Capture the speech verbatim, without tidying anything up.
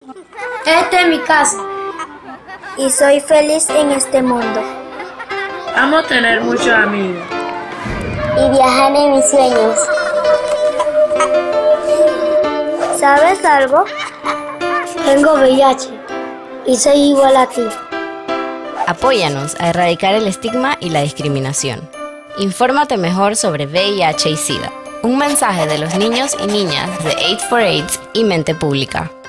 Esta es mi casa y soy feliz en este mundo. Amo tener muchos amigos y viajar en mis sueños. ¿Sabes algo? Tengo V I H y soy igual a ti. Apóyanos a erradicar el estigma y la discriminación. Infórmate mejor sobre V I H y SIDA. Un mensaje de los niños y niñas de AIDS for AIDS y Mente Pública.